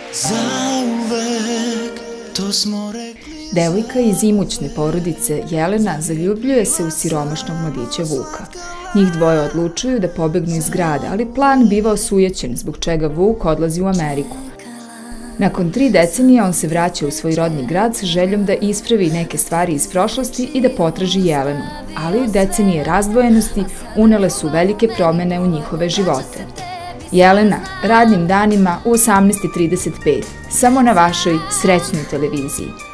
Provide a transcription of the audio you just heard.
zauvek, to smo rekli. Devojka iz imućne porodice Jelena zaljubljuje se u siromašnog mladića Vuka. Njih dvoje odlučuju da pobegnu iz grada, ali plan biva osujećen, zbog čega Vuk odlazi u Ameriku. Nakon 3 decenije on se vraća u svoj rodni grad sa željom da ispravi neke stvari iz prošlosti i da potraži Jelenu, ali decenije razdvojenosti unele su velike promene u njihove živote. Jelena, radnim danima u 18:35, samo na vašoj srećnoj televiziji.